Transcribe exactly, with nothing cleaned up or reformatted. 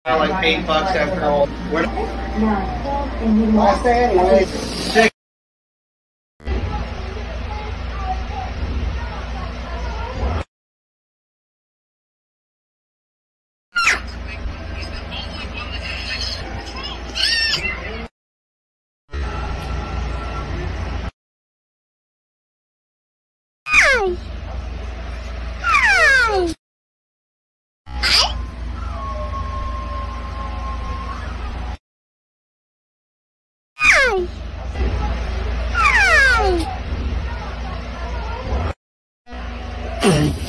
I like eight bucks after all. We're Last day anyway. six. Hi. Hi. Hi. Hi.